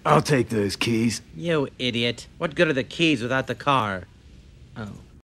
I'll take those keys. You idiot. What good are the keys without the car? Oh.